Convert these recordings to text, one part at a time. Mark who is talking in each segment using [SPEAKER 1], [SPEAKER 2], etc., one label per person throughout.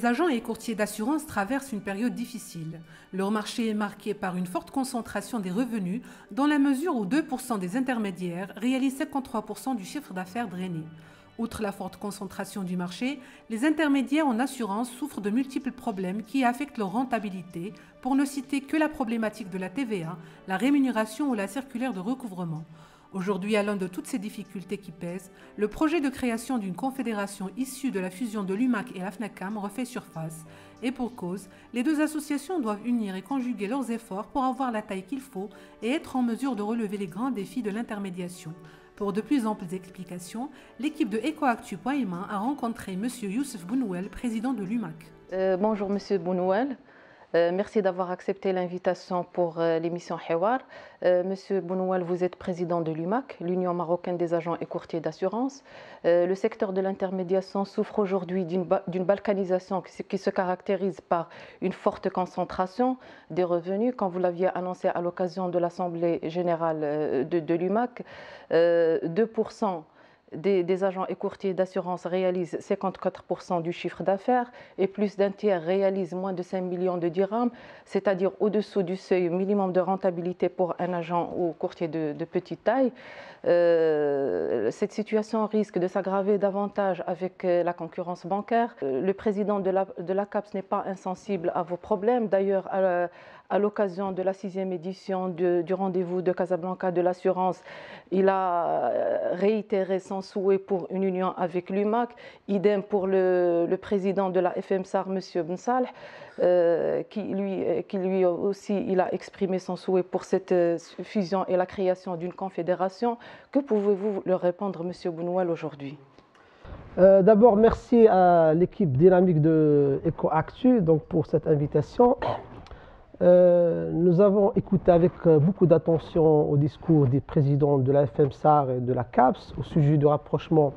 [SPEAKER 1] agents et courtiers d'assurance traversent une période difficile. Leur marché est marqué par une forte concentration des revenus, dans la mesure où 2% des intermédiaires réalisent 53% du chiffre d'affaires drainé. Outre la forte concentration du marché, les intermédiaires en assurance souffrent de multiples problèmes qui affectent leur rentabilité, pour ne citer que la problématique de la TVA, la rémunération ou la circulaire de recouvrement. Aujourd'hui, à l'aune de toutes ces difficultés qui pèsent, le projet de création d'une confédération issue de la fusion de l'UMAC et la FNACAM refait surface. Et pour cause, les deux associations doivent unir et conjuguer leurs efforts pour avoir la taille qu'il faut et être en mesure de relever les grands défis de l'intermédiation. Pour de plus amples explications, l'équipe de Ecoactu.ma a rencontré M. Youssef Bounouel, président de l'UMAC.
[SPEAKER 2] Bonjour M. Bounouel. Merci d'avoir accepté l'invitation pour l'émission Hewar. Monsieur Bounouel, vous êtes président de l'UMAC, l'Union marocaine des agents et courtiers d'assurance. Le secteur de l'intermédiation souffre aujourd'hui d'une balkanisation qui se caractérise par une forte concentration des revenus. Quand vous l'aviez annoncé à l'occasion de l'Assemblée générale de l'UMAC, 2% des agents et courtiers d'assurance réalisent 54% du chiffre d'affaires et plus d'un tiers réalisent moins de 5 millions de dirhams, c'est-à-dire au-dessous du seuil minimum de rentabilité pour un agent ou courtier de petite taille. Cette situation risque de s'aggraver davantage avec la concurrence bancaire. Le président de la CAPS n'est pas insensible à vos problèmes. D'ailleurs, à l'occasion de la 6e édition du rendez-vous de Casablanca de l'assurance, il a réitéré son souhait pour une union avec l'UMAC. Idem pour le président de la FMSAR, M. Bensalh, qui lui aussi il a exprimé son souhait pour cette fusion et la création d'une confédération. Que pouvez-vous leur répondre, M. Bounouel, aujourd'hui?
[SPEAKER 3] D'abord, merci à l'équipe dynamique de Ecoactu pour cette invitation. Nous avons écouté avec beaucoup d'attention au discours des présidents de la FMSAR et de la CAPS au sujet du rapprochement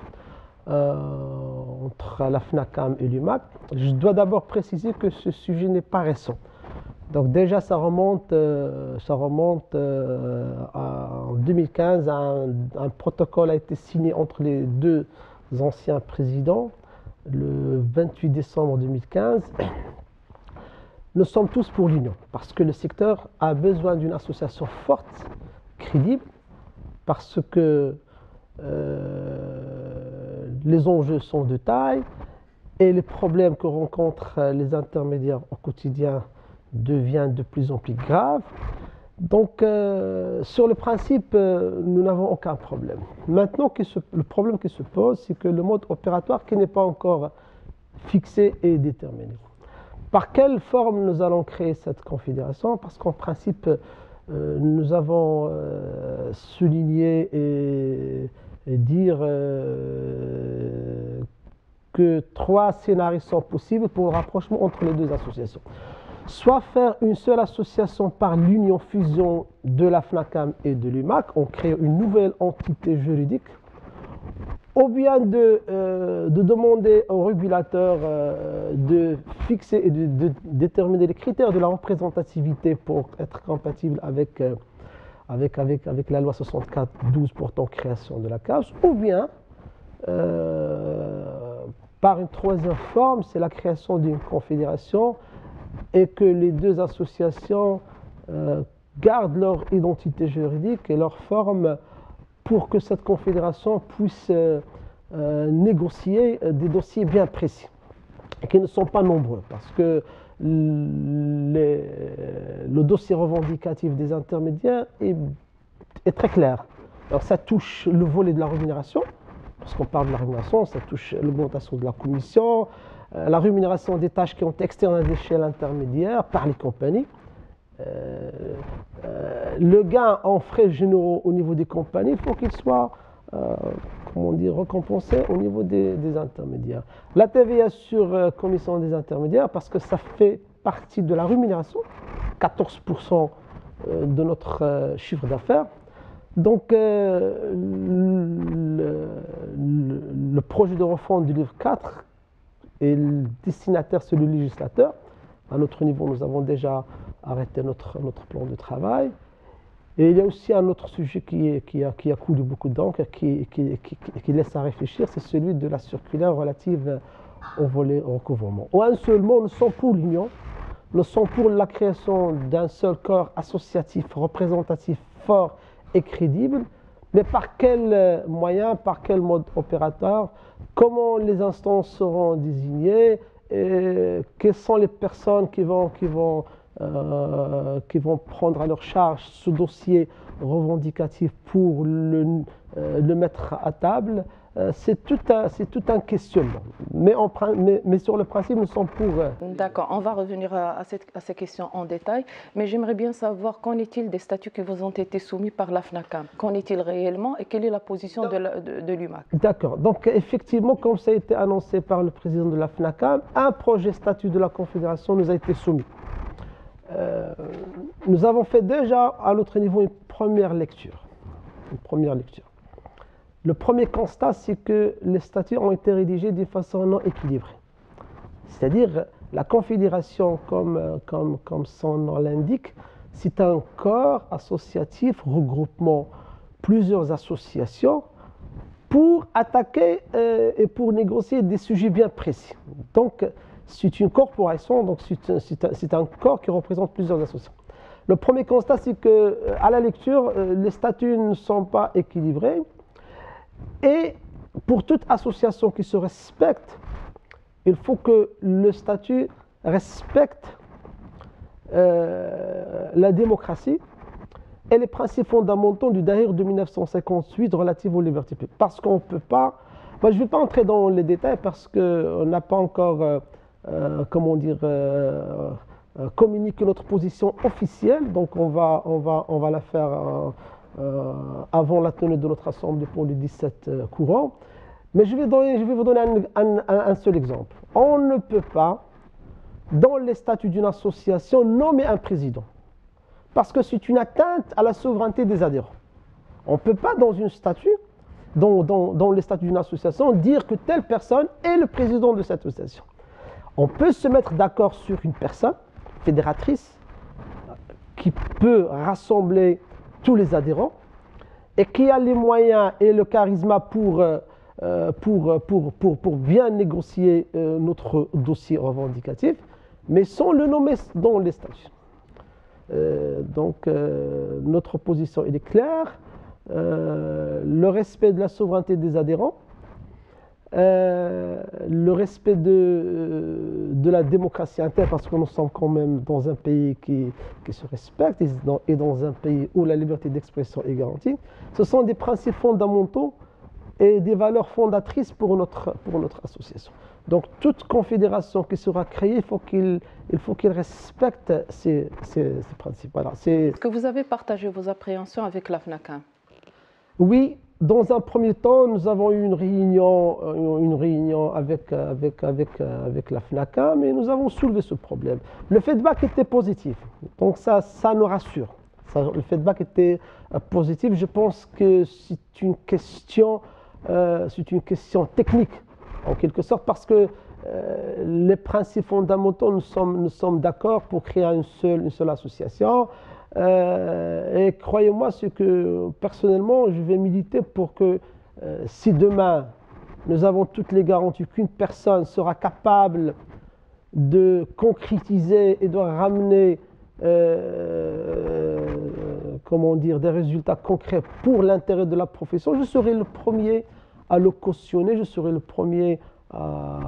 [SPEAKER 3] entre la FNACAM et l'UMAC. Je dois d'abord préciser que ce sujet n'est pas récent. Donc déjà, ça remonte en 2015, un protocole a été signé entre les deux anciens présidents le 28 décembre 2015. Nous sommes tous pour l'union, parce que le secteur a besoin d'une association forte, crédible, parce que les enjeux sont de taille et les problèmes que rencontrent les intermédiaires au quotidien deviennent de plus en plus graves. Donc, sur le principe, nous n'avons aucun problème. Maintenant, le problème qui se pose, c'est que le mode opératoire qui n'est pas encore fixé et déterminé. Par quelle forme nous allons créer cette confédération? Parce qu'en principe, nous avons souligné et dire que 3 scénarios sont possibles pour le rapprochement entre les deux associations. Soit faire une seule association par l'union-fusion de la FNACAM et de l'UMAC, on crée une nouvelle entité juridique, ou bien de demander au régulateur de fixer et de déterminer les critères de la représentativité pour être compatible avec la loi 64/12 portant création de la CAPS, ou bien par une troisième forme, c'est la création d'une confédération et que les deux associations gardent leur identité juridique et leur forme pour que cette confédération puisse négocier des dossiers bien précis et qui ne sont pas nombreux parce que le dossier revendicatif des intermédiaires est très clair. Alors ça touche le volet de la rémunération, parce qu'on parle de la rémunération, ça touche l'augmentation de la commission, la rémunération des tâches qui ont été externalisées chez l'intermédiaire par les compagnies, le gain en frais généraux au niveau des compagnies, il faut qu'il soit récompensé au niveau des intermédiaires. La TVA sur commission des intermédiaires, parce que ça fait partie de la rémunération, 14% de notre chiffre d'affaires. Donc, le projet de refonte du livre 4 et le destinataire, c'est le législateur. À notre niveau, nous avons déjà arrêté notre plan de travail. Et il y a aussi un autre sujet qui a coulé beaucoup d'encre, qui laisse à réfléchir, c'est celui de la circulaire relative au volet recouvrement. En un seul mot, nous sommes pour l'union, nous sommes pour la création d'un seul corps associatif, représentatif, fort et crédible, mais par quel moyen, par quel mode opérateur, comment les instances seront désignées, et quelles sont les personnes qui vont prendre à leur charge ce dossier revendicatif pour le mettre à table. C'est tout un questionnement. Mais sur le principe, nous sommes pour...
[SPEAKER 2] D'accord, on va revenir à ces questions en détail, mais j'aimerais bien savoir qu'en est-il des statuts qui vous ont été soumis par la FNACAM? Qu'en est-il réellement et quelle est la position de l'UMAC?
[SPEAKER 3] D'accord, donc effectivement, comme ça a été annoncé par le président de la FNACAM, un projet statut de la Confédération nous a été soumis. Nous avons fait déjà à notre niveau une première lecture. Le premier constat, c'est que les statuts ont été rédigés d'une façon non équilibrée. C'est-à-dire, la Confédération, comme son nom l'indique, c'est un corps associatif regroupant plusieurs associations pour attaquer et pour négocier des sujets bien précis. Donc, c'est une corporation, donc c'est un corps qui représente plusieurs associations. Le premier constat, c'est qu'à la lecture, les statuts ne sont pas équilibrés. Et pour toute association qui se respecte, il faut que le statut respecte la démocratie et les principes fondamentaux du Dahir de 1958 relatifs aux libertés publiques. Parce qu'on ne peut pas... Moi, je ne vais pas entrer dans les détails parce qu'on n'a pas encore, communiqué notre position officielle. Donc, on va la faire avant la tenue de notre assemblée pour le 17 courant. Mais je vais vous donner un seul exemple. On ne peut pas, dans les statuts d'une association, nommer un président. Parce que c'est une atteinte à la souveraineté des adhérents. On ne peut pas, dans les statuts d'une association, dire que telle personne est le président de cette association. On peut se mettre d'accord sur une personne fédératrice qui peut rassembler tous les adhérents et qui a les moyens et le charisme pour bien négocier notre dossier revendicatif, mais sans le nommer dans les statuts. Notre position est claire, le respect de la souveraineté des adhérents, le respect de la démocratie interne, parce que nous sommes quand même dans un pays qui se respecte et dans un pays où la liberté d'expression est garantie. Ce sont des principes fondamentaux et des valeurs fondatrices pour notre association. Donc toute confédération qui sera créée, il faut qu'elle respecte ces principes. Voilà,
[SPEAKER 2] est-ce que vous avez partagé vos appréhensions avec la FNACAM?
[SPEAKER 3] Oui, dans un premier temps, nous avons eu une réunion avec la FNACAM et nous avons soulevé ce problème. Le feedback était positif, donc ça nous rassure. Le feedback était positif. Je pense que c'est une question technique, en quelque sorte, parce que les principes fondamentaux, nous sommes d'accord pour créer une seule association. Et croyez-moi, c'est que personnellement, je vais militer pour que si demain, nous avons toutes les garanties qu'une personne sera capable de concrétiser et de ramener des résultats concrets pour l'intérêt de la profession, je serai le premier à le cautionner, je serai le premier à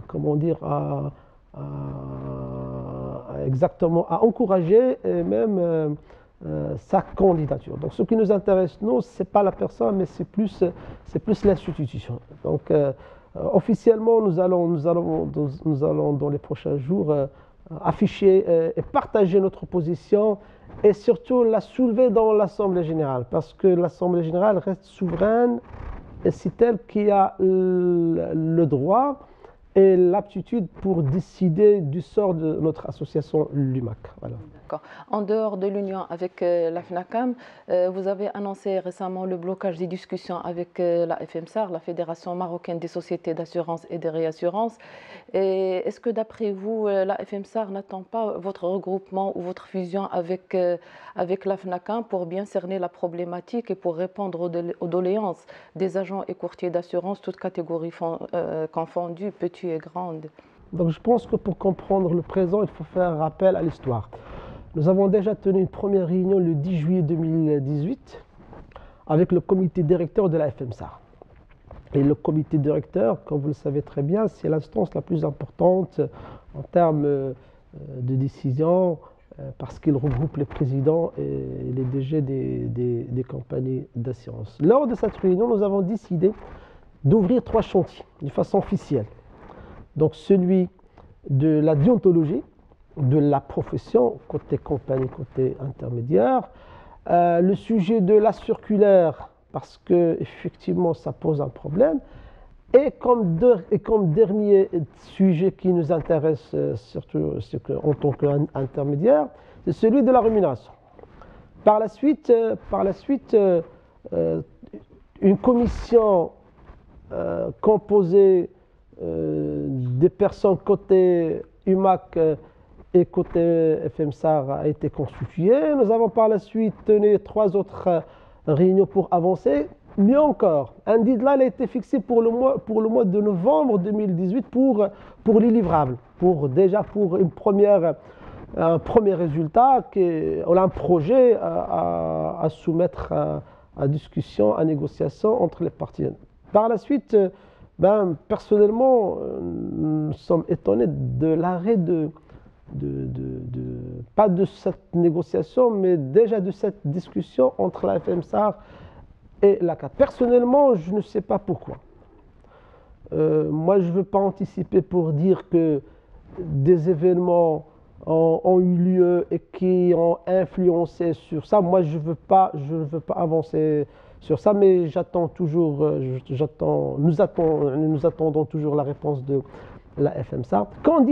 [SPEAKER 3] encourager et même sa candidature. Donc ce qui nous intéresse, nous, ce n'est pas la personne, mais c'est plus l'institution. Donc officiellement, nous allons dans les prochains jours afficher et partager notre position et surtout la soulever dans l'Assemblée générale, parce que l'Assemblée générale reste souveraine et c'est elle qui a le droit et l'aptitude pour décider du sort de notre association l'UMAC. Voilà.
[SPEAKER 2] D'accord. En dehors de l'union avec la FNACAM, vous avez annoncé récemment le blocage des discussions avec la FMSAR, la Fédération marocaine des sociétés d'assurance et de réassurance. Est-ce que d'après vous, la FMSAR n'attend pas votre regroupement ou votre fusion avec la FNACAM pour bien cerner la problématique et pour répondre aux doléances des agents et courtiers d'assurance, toutes catégories confondues, petits défi est grand.
[SPEAKER 3] Donc je pense que pour comprendre le présent, il faut faire rappel à l'histoire. Nous avons déjà tenu une première réunion le 10 juillet 2018 avec le comité directeur de la FMSAR. Et le comité directeur, comme vous le savez très bien, c'est l'instance la plus importante en termes de décision parce qu'il regroupe les présidents et les DG des compagnies d'assurance. Lors de cette réunion, nous avons décidé d'ouvrir 3 chantiers de façon officielle. Donc celui de la déontologie, de la profession, côté compagnie, côté intermédiaire, le sujet de la circulaire, parce qu'effectivement ça pose un problème, et comme dernier sujet qui nous intéresse surtout en tant qu'intermédiaire, c'est celui de la rémunération. Par la suite, une commission composée des personnes côté UMAC et côté FMSAR a été constituée. Nous avons par la suite tenu 3 autres réunions pour avancer. Mieux encore, un deadline a été fixé pour le mois de novembre 2018 pour les livrables, pour un premier résultat. On a un projet à soumettre à discussion, à négociation entre les parties. Par la suite, personnellement, nous sommes étonnés de l'arrêt pas de cette négociation, mais déjà de cette discussion entre la FMSAR et la CAT. Personnellement, je ne sais pas pourquoi. Moi, je ne veux pas anticiper pour dire que des événements ont eu lieu et qui ont influencé sur ça. Moi, je ne veux pas avancer sur ça, mais nous attendons toujours la réponse de la FMSAR.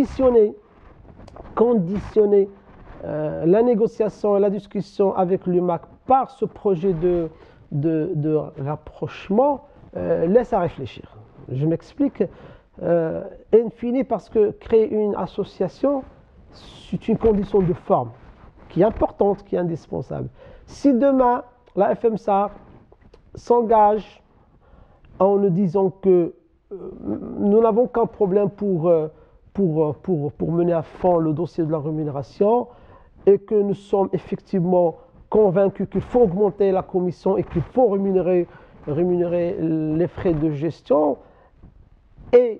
[SPEAKER 3] Conditionner la négociation et la discussion avec l'UMAC par ce projet de rapprochement laisse à réfléchir. Je m'explique. In fine, parce que créer une association, c'est une condition de forme qui est importante, qui est indispensable. Si demain, la FMSAR s'engage en nous disant que nous n'avons qu'un problème pour mener à fond le dossier de la rémunération et que nous sommes effectivement convaincus qu'il faut augmenter la commission et qu'il faut rémunérer les frais de gestion et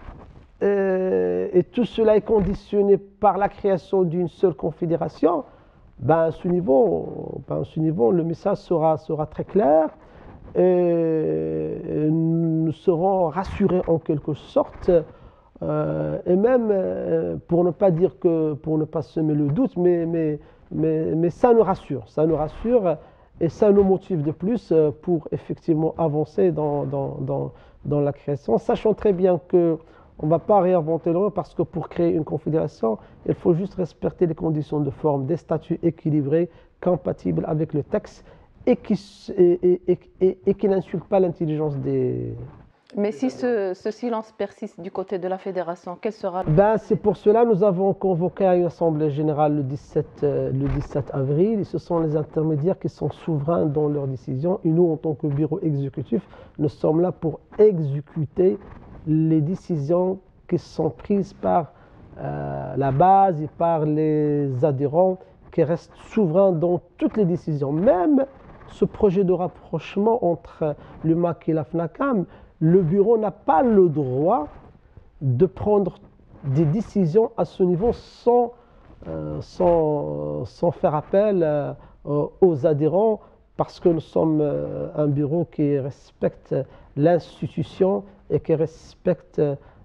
[SPEAKER 3] tout cela est conditionné par la création d'une seule confédération, à ce niveau, le message sera très clair et nous serons rassurés en quelque sorte. Et même, pour ne pas semer le doute, mais ça nous rassure et ça nous motive de plus pour effectivement avancer dans la création, sachant très bien qu'on ne va pas réinventer le roue parce que pour créer une confédération, il faut juste respecter les conditions de forme, des statuts équilibrés, compatibles avec le texte et qui n'insultent pas l'intelligence des...
[SPEAKER 2] Mais si ce silence persiste du côté de la fédération, quel sera
[SPEAKER 3] c'est pour cela que nous avons convoqué à une assemblée générale le 17 avril. Et ce sont les intermédiaires qui sont souverains dans leurs décisions. Et nous, en tant que bureau exécutif, nous sommes là pour exécuter les décisions qui sont prises par la base et par les adhérents qui restent souverains dans toutes les décisions. Même ce projet de rapprochement entre l'UMAC et la FNACAM, le bureau n'a pas le droit de prendre des décisions à ce niveau sans faire appel aux adhérents parce que nous sommes un bureau qui respecte l'institution et qui respecte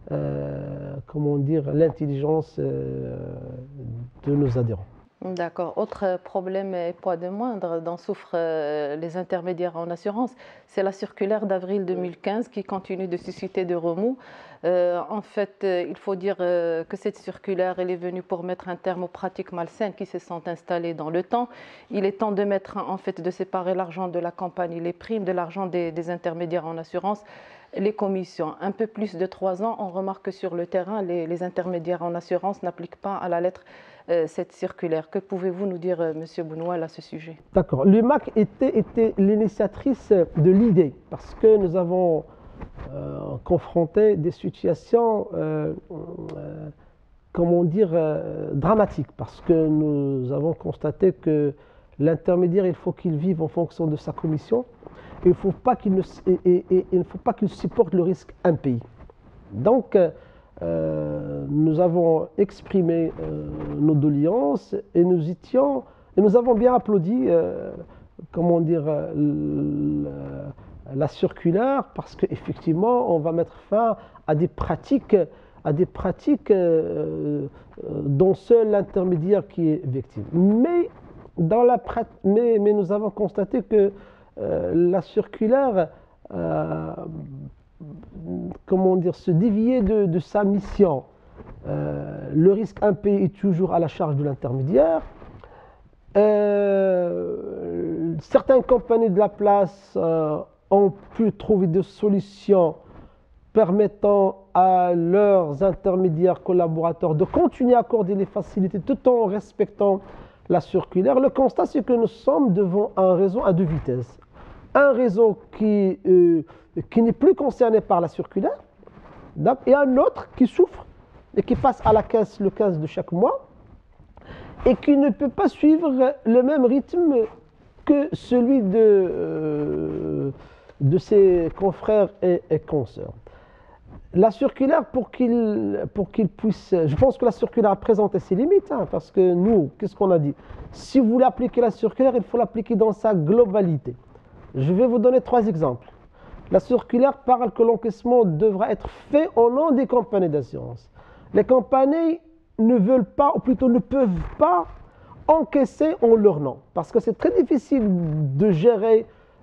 [SPEAKER 3] l'intelligence de nos adhérents.
[SPEAKER 2] D'accord. Autre problème et pas de moindre dont souffrent les intermédiaires en assurance, c'est la circulaire d'avril 2015 qui continue de susciter des remous. En fait, il faut dire que cette circulaire elle est venue pour mettre un terme aux pratiques malsaines qui se sont installées dans le temps. Il est temps de de séparer l'argent de la compagnie, les primes de l'argent des intermédiaires en assurance, les commissions. Un peu plus de 3 ans, on remarque que sur le terrain, les intermédiaires en assurance n'appliquent pas à la lettre cette circulaire. Que pouvez-vous nous dire, M. Bounoual, à ce sujet?
[SPEAKER 3] D'accord. L'UMAC était l'initiatrice de l'idée parce que nous avons confrontés à des situations, comment dire, dramatiques, parce que nous avons constaté que l'intermédiaire, il faut qu'il vive en fonction de sa commission. Il ne faut pas qu'il supporte le risque impayé. Donc, nous avons exprimé nos doléances et nous étions, et nous avons bien applaudi, comment dire, la circulaire, parce qu'effectivement, on va mettre fin à des pratiques dont seul l'intermédiaire qui est victime. Mais nous avons constaté que la circulaire, comment dire, se déviait de sa mission. Le risque impayé est toujours à la charge de l'intermédiaire. Certaines compagnies de la place ont pu trouver des solutions permettant à leurs intermédiaires collaborateurs de continuer à accorder les facilités tout en respectant la circulaire. Le constat, c'est que nous sommes devant un réseau à deux vitesses. Un réseau qui n'est plus concerné par la circulaire, et un autre qui souffre et qui passe à la caisse le 15 de chaque mois et qui ne peut pas suivre le même rythme que celui de ses confrères et consoeurs. La circulaire, pour qu'il puisse... Je pense que la circulaire a présenté ses limites, parce que nous, qu'est-ce qu'on a dit? Si vous voulez appliquer la circulaire, il faut l'appliquer dans sa globalité. Je vais vous donner 3 exemples. La circulaire parle que l'encaissement devra être fait au nom des compagnies d'assurance. Les compagnies ne veulent pas, ou plutôt ne peuvent pas, encaisser en leur nom, parce que c'est très difficile de gérer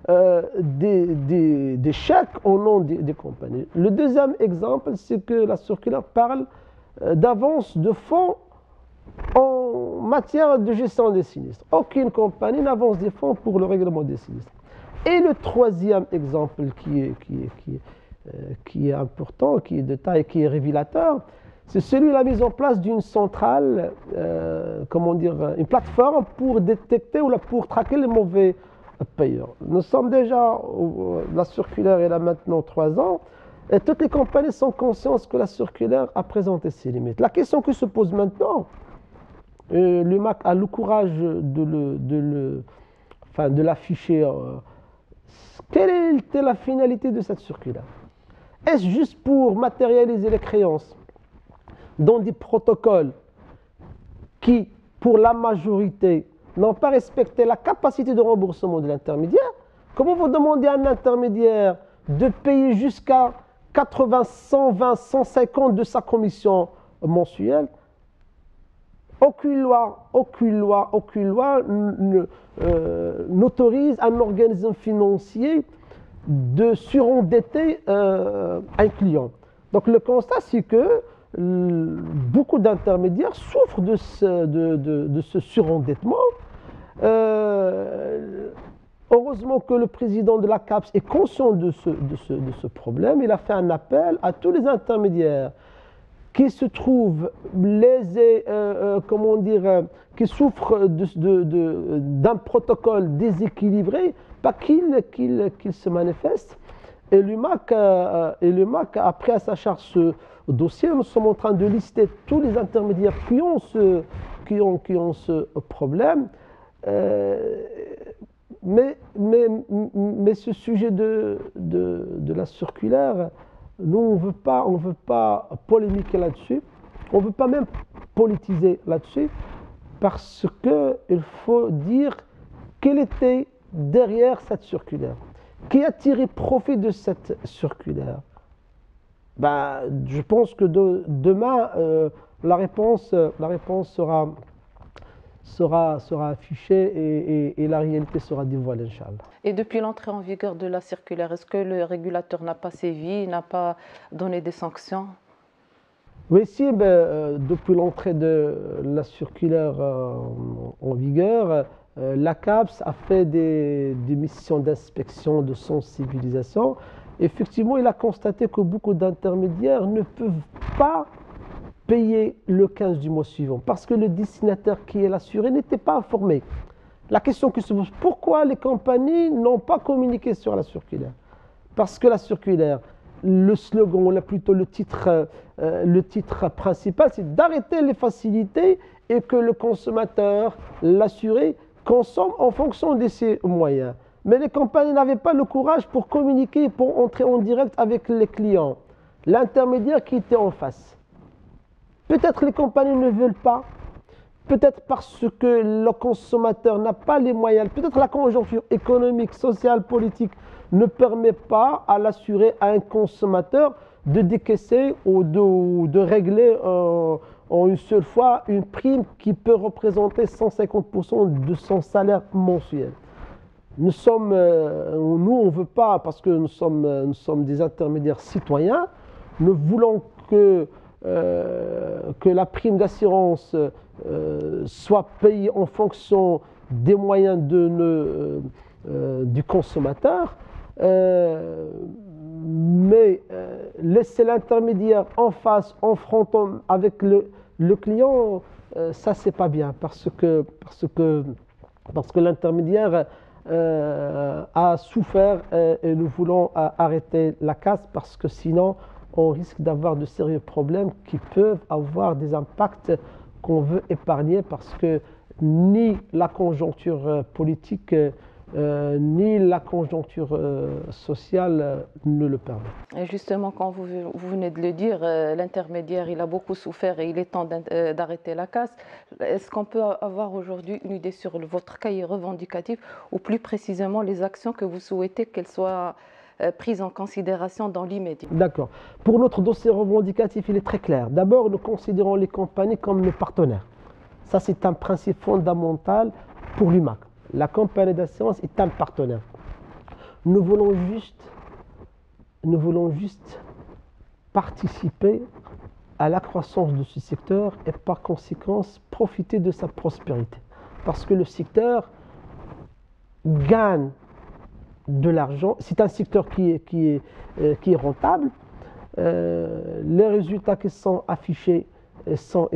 [SPEAKER 3] des chèques au nom des compagnies. Le deuxième exemple, c'est que la circulaire parle d'avance de fonds en matière de gestion des sinistres. Aucune compagnie n'avance des fonds pour le règlement des sinistres. Et le troisième exemple qui est important, qui est de taille, qui est révélateur, c'est celui de la mise en place d'une centrale, comment dire, une plateforme pour détecter ou pour traquer les mauvais payeurs. Nous sommes déjà, la circulaire est là maintenant 3 ans, et toutes les compagnies sont conscientes que la circulaire a présenté ses limites. La question qui se pose maintenant, l'UMAC a le courage de l'afficher. Quelle était la finalité de cette circulaire? Est-ce juste pour matérialiser les créances dans des protocoles qui, pour la majorité, n'ont pas respecté la capacité de remboursement de l'intermédiaire? Comment vous demandez à un intermédiaire de payer jusqu'à 80, 120, 150 de sa commission mensuelle? Aucune loi n'autorise un organisme financier de surendetter un client. Donc le constat, c'est que beaucoup d'intermédiaires souffrent de ce surendettement. Heureusement que le président de la CAPS est conscient de ce problème. Il a fait un appel à tous les intermédiaires qui se trouvent lésés, comment dire, qui souffrent d'un protocole déséquilibré, pas qu'ils se manifestent. Et l'UMAC a pris à sa charge ce dossier. Nous sommes en train de lister tous les intermédiaires qui ont ce problème. Mais ce sujet de la circulaire, nous, on ne veut pas polémiquer là-dessus. On ne veut pas même politiser là-dessus, parce qu'il faut dire quel était derrière cette circulaire. Qui a tiré profit de cette circulaire? Je pense que demain, la réponse sera affichée et la réalité sera dévoilée, Inch'Allah.
[SPEAKER 2] Et depuis l'entrée en vigueur de la circulaire, est-ce que le régulateur n'a pas sévi, n'a pas donné des sanctions?
[SPEAKER 3] Oui, si, depuis l'entrée de la circulaire en vigueur, la CAPS a fait des missions d'inspection, de sensibilisation. Effectivement, il a constaté que beaucoup d'intermédiaires ne peuvent pas payer le 15 du mois suivant parce que le destinataire qui est l'assuré n'était pas informé. La question qui se pose, pourquoi les compagnies n'ont pas communiqué sur la circulaire? Parce que la circulaire le slogan, ou plutôt le titre principal, c'est d'arrêter les facilités et que le consommateur, l'assuré, consomme en fonction de ses moyens. Mais les compagnies n'avaient pas le courage pour communiquer, pour entrer en direct avec les clients, l'intermédiaire qui était en face. Peut-être les compagnies ne veulent pas, peut-être parce que le consommateur n'a pas les moyens, peut-être la conjoncture économique, sociale, politique ne permet pas à l'assuré, à un consommateur, de décaisser ou de régler en une seule fois une prime qui peut représenter 150% de son salaire mensuel. Nous, on ne veut pas, parce que nous sommes des intermédiaires citoyens, nous voulons que la prime d'assurance soit payée en fonction des moyens du consommateur, mais laisser l'intermédiaire en face, en fronton avec le client, ça c'est pas bien, parce que l'intermédiaire a souffert et nous voulons arrêter la casse, parce que sinon on risque d'avoir de sérieux problèmes qui peuvent avoir des impacts qu'on veut épargner, parce que ni la conjoncture politique ni la conjoncture sociale ne le permet.
[SPEAKER 2] Et justement, quand vous venez de le dire, l'intermédiaire, il a beaucoup souffert et il est temps d'arrêter la casse. Est-ce qu'on peut avoir aujourd'hui une idée sur votre cahier revendicatif, ou plus précisément les actions que vous souhaitez qu'elles soient prises en considération dans l'immédiat?
[SPEAKER 3] D'accord. Pour notre dossier revendicatif, il est très clair. D'abord, nous considérons les compagnies comme nos partenaires. Ça, c'est un principe fondamental pour l'UMAC. La compagnie d'assurance est un partenaire. Nous voulons juste participer à la croissance de ce secteur et par conséquent profiter de sa prospérité. Parce que le secteur gagne de l'argent. C'est un secteur qui est rentable. Les résultats qui sont affichés sont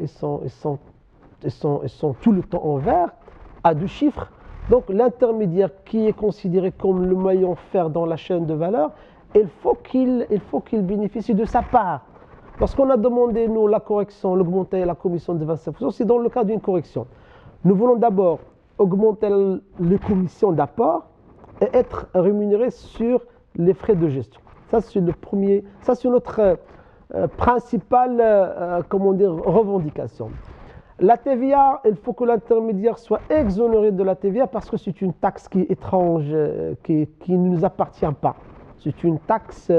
[SPEAKER 3] tout le temps en vert, à 2 chiffres. Donc l'intermédiaire qui est considéré comme le maillon fer dans la chaîne de valeur, il faut qu'il bénéficie de sa part. Lorsqu'on a demandé, nous, la correction, l'augmenter la commission de 25%, c'est dans le cadre d'une correction. Nous voulons d'abord augmenter les commissions d'apport et être rémunérés sur les frais de gestion. Ça, c'est le premier, ça c'est notre principale revendication. La TVA, il faut que l'intermédiaire soit exonéré de la TVA, parce que c'est une taxe qui est étrange, qui ne nous appartient pas. C'est une taxe,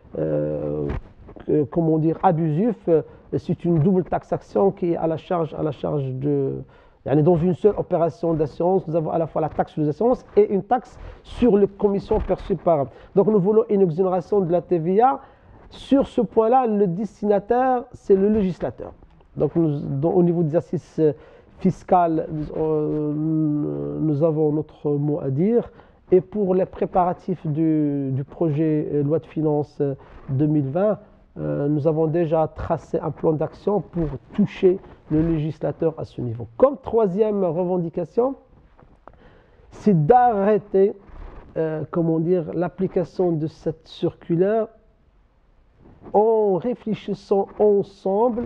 [SPEAKER 3] abusive. C'est une double taxation qui est à la charge de... Dans une seule opération d'assurance, nous avons à la fois la taxe sur les assurances et une taxe sur les commissions perçues par... Donc nous voulons une exonération de la TVA. Sur ce point-là, le destinataire, c'est le législateur. Donc au niveau des assises fiscales, nous avons notre mot à dire. Et pour les préparatifs du projet loi de finances 2020, nous avons déjà tracé un plan d'action pour toucher le législateur à ce niveau. Comme troisième revendication, c'est d'arrêter l'application de cette circulaire en réfléchissant ensemble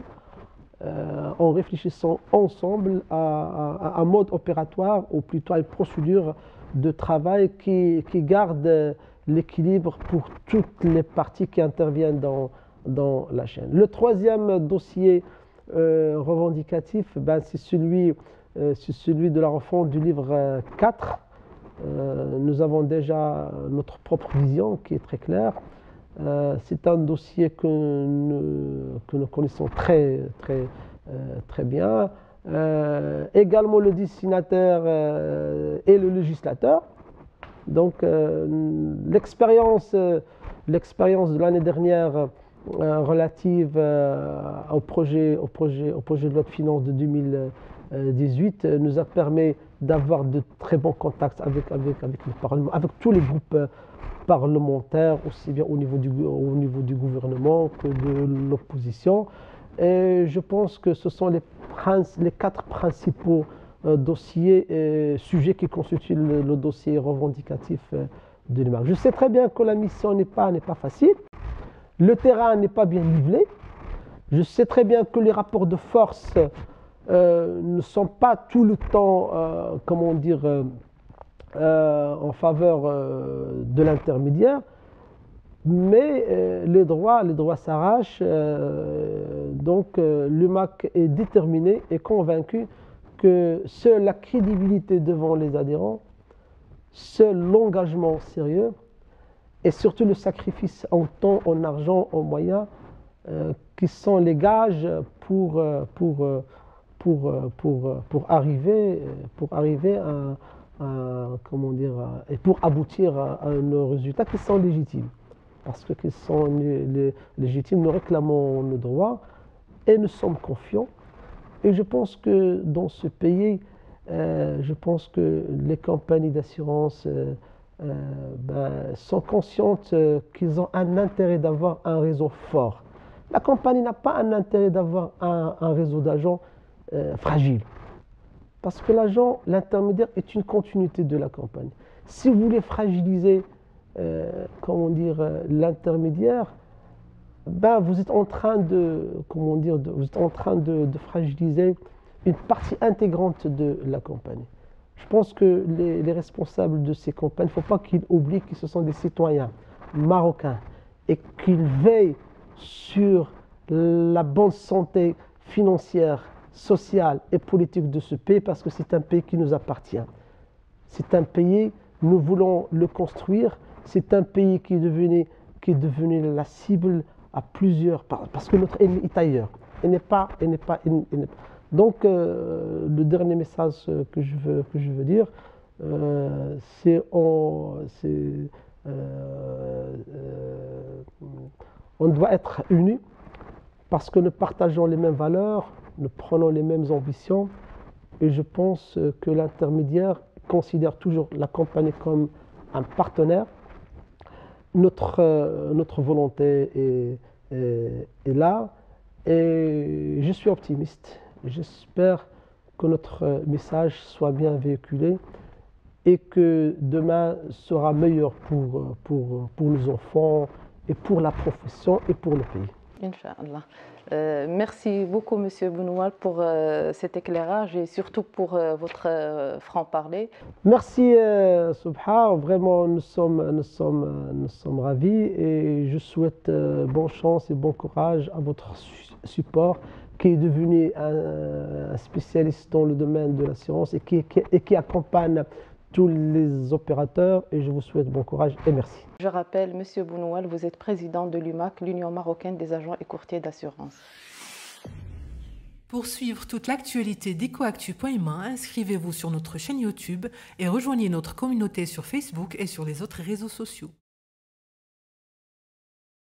[SPEAKER 3] à un mode opératoire, ou plutôt à une procédure de travail qui garde l'équilibre pour toutes les parties qui interviennent dans la chaîne. Le troisième dossier revendicatif, c'est celui de la refonte du livre 4. Nous avons déjà notre propre vision qui est très claire. C'est un dossier que nous connaissons très bien. Également le destinataire et le législateur. Donc l'expérience de l'année dernière relative au projet de loi de finances de 2018 nous a permis d'avoir de très bons contacts avec le Parlement, avec tous les groupes parlementaires, aussi bien au niveau du gouvernement que de l'opposition. Et je pense que ce sont les 4 principaux dossiers et sujets qui constituent le dossier revendicatif de l'UMAC. Je sais très bien que la mission n'est pas facile. Le terrain n'est pas bien nivelé. Je sais très bien que les rapports de force ne sont pas tout le temps, comment dire, en faveur de l'intermédiaire, mais les droits s'arrachent. Donc l'UMAC est déterminé et convaincu que seule la crédibilité devant les adhérents, seul l'engagement sérieux et surtout le sacrifice en temps, en argent, en moyens, qui sont les gages pour arriver comment dire, et pour aboutir à nos résultats qui sont légitimes. Parce que qu'ils sont légitimes, nous réclamons nos droits et nous sommes confiants. Et je pense que dans ce pays, je pense que les compagnies d'assurance sont conscientes qu'ils ont un intérêt d'avoir un réseau fort. La compagnie n'a pas un intérêt d'avoir un réseau d'agents fragile. Parce que l'agent, l'intermédiaire, est une continuité de la compagnie. Si vous voulez fragiliser comment dire, l'intermédiaire, vous êtes en train de, comment dire, vous êtes en train de fragiliser une partie intégrante de la compagnie. Je pense que les responsables de ces compagnies, il ne faut pas qu'ils oublient que ce sont des citoyens marocains et qu'ils veillent sur la bonne santé financière, sociale et politique de ce pays parce que c'est un pays qui nous appartient. C'est un pays, nous voulons le construire, c'est un pays qui est devenu la cible à plusieurs, parce que notre ennemi est ailleurs. Donc, le dernier message que je veux dire, c'est on doit être unis parce que nous partageons les mêmes valeurs, nous prenons les mêmes ambitions et je pense que l'intermédiaire considère toujours la compagnie comme un partenaire. Notre volonté est là et je suis optimiste. J'espère que notre message soit bien véhiculé et que demain sera meilleur pour nos enfants et pour la profession et pour le pays.
[SPEAKER 2] Inch'Allah. Merci beaucoup, Monsieur Bounoual, pour cet éclairage et surtout pour votre franc-parler.
[SPEAKER 3] Merci, Subha. Vraiment, nous sommes ravis et je souhaite bonne chance et bon courage à votre support qui est devenu un spécialiste dans le domaine de l'assurance et qui accompagne tous les opérateurs et je vous souhaite bon courage et merci.
[SPEAKER 2] Je rappelle, Monsieur Bounoual, vous êtes président de l'UMAC, l'Union marocaine des agents et courtiers d'assurance.
[SPEAKER 1] Pour suivre toute l'actualité d'EcoActu.ma, inscrivez-vous sur notre chaîne YouTube et rejoignez notre communauté sur Facebook et sur les autres réseaux sociaux.